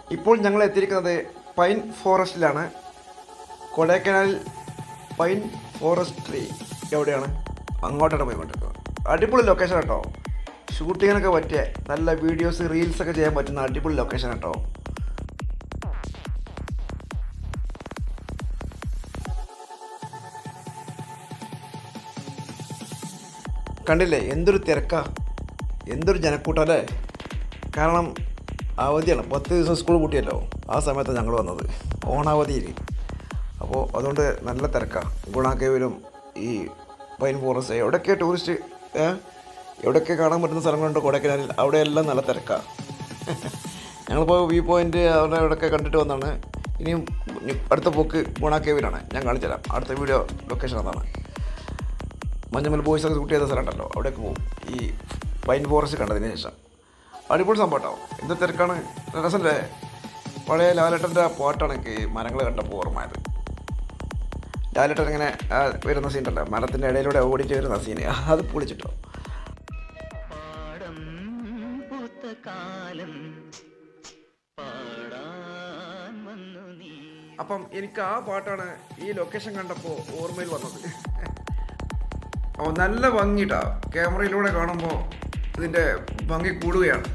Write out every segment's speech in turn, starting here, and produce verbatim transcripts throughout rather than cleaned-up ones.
ഇപ്പോൾ ഞങ്ങൾ എത്തിയിരിക്കുന്നത് പൈൻ ഫോറസ്റ്റിലാണ്. കൊടൈക്കനാൽ പൈൻ ഫോറസ്ട്രി എവിടെയാണ്? അങ്ങോട്ടാണ് പോയിക്കൊണ്ടിരിക്കുന്നത്. അടിപൊളി ലൊക്കേഷൻ കേട്ടോ. ഷൂട്ടിങ്ങിനൊക്കെ പറ്റിയ നല്ല വീഡിയോസ് റീൽസൊക്കെ ചെയ്യാൻ പറ്റുന്ന അടിപൊളി ലൊക്കേഷൻ കേട്ടോ. കണ്ടില്ലേ എന്തൊരു തിരക്കാ, എന്തൊരു ജനക്കൂട്ടം അല്ലേ. കാരണം അവധിയാണ്, പത്ത് ദിവസം സ്കൂൾ പൂട്ടിയല്ലോ. ആ സമയത്താണ് ഞങ്ങൾ വന്നത്, ഓണാവധിയിൽ. അപ്പോൾ അതുകൊണ്ട് നല്ല തിരക്കാണ്. ഗുണ കേവിലും ഈ പൈൻ ഫോറസ്റ്റ് എവിടെയൊക്കെ ടൂറിസ്റ്റ് എവിടെയൊക്കെ കാണാൻ പറ്റുന്ന സ്ഥലങ്ങളുണ്ട് കൊടൈക്കനാലിൽ, അവിടെയെല്ലാം നല്ല തിരക്കാണ്. ഞങ്ങളിപ്പോൾ വ്യൂ പോയിൻ്റ് അവിടെ എവിടെയൊക്കെ കണ്ടിട്ട് വന്നാണ്. ഇനിയും അടുത്ത പോക്ക് ഗുണ കേവിലാണ്. ഞാൻ കാണിച്ചു തരാം. അടുത്ത വീഡിയോ ലൊക്കേഷൻ അതാണ്. മഞ്ഞമ്മൽ ബോയ്സൊക്കെ ഷൂട്ട് ചെയ്ത സ്ഥലം ഉണ്ടല്ലോ, അവിടേക്ക് പോകും ഈ പൈൻ ഫോറസ്റ്റ് കണ്ടതിന് ശേഷം. അടിപൊളി സംഭവം കേട്ടോ. എന്ത് തിരക്കാണ്, രസമല്ലേ. പഴയ ലാലേട്ടൻ്റെ പാട്ടാണ് എനിക്ക് മരങ്ങൾ കണ്ടപ്പോൾ ഓർമ്മയത്. ലാലേട്ടൻ ഇങ്ങനെ വരുന്ന സീൻ ഉണ്ടല്ലോ, മരത്തിൻ്റെ ഇടയിലൂടെ ഓടിച്ച് വരുന്ന സീന്, അത് പൊളിച്ചിട്ടോ. അപ്പം എനിക്ക് ആ പാട്ടാണ് ഈ ലൊക്കേഷൻ കണ്ടപ്പോൾ ഓർമ്മയിൽ വന്നത്. അപ്പോൾ നല്ല ഭംഗിട്ടാ, ക്യാമറയിലൂടെ കാണുമ്പോൾ ഇതിൻ്റെ ഭംഗി കൂടുകയാണ്.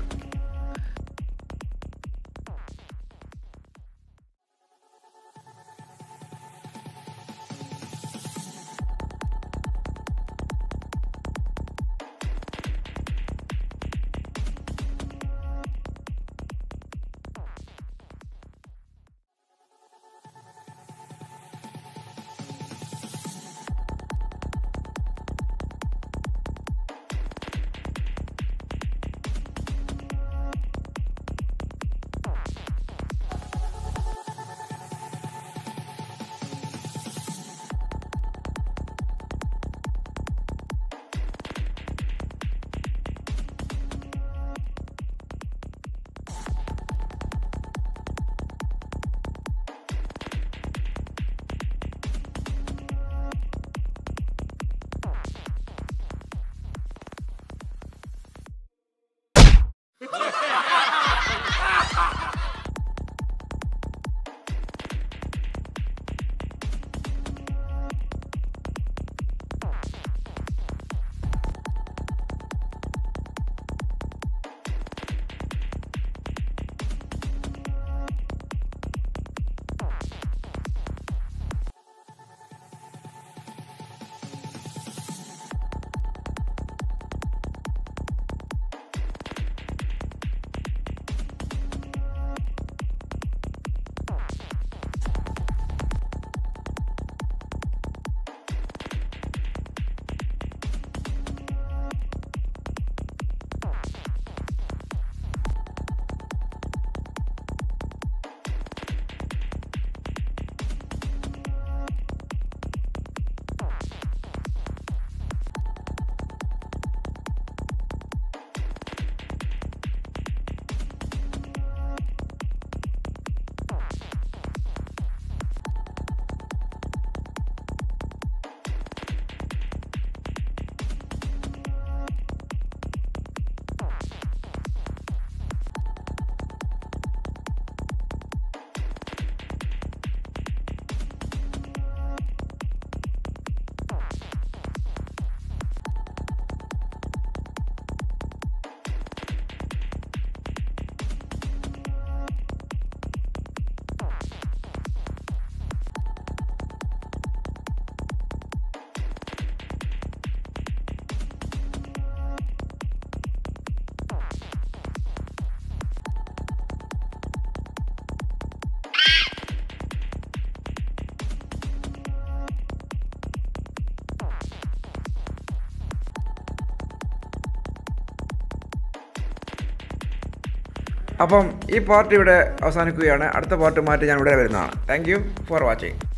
അപ്പം ഈ പാർട്ട് ഇവിടെ അവസാനിക്കുകയാണ്. അടുത്ത പാർട്ട് മാറ്റി ഞാൻ ഇവിടെ വരുന്നതാണ്. Thank you for watching.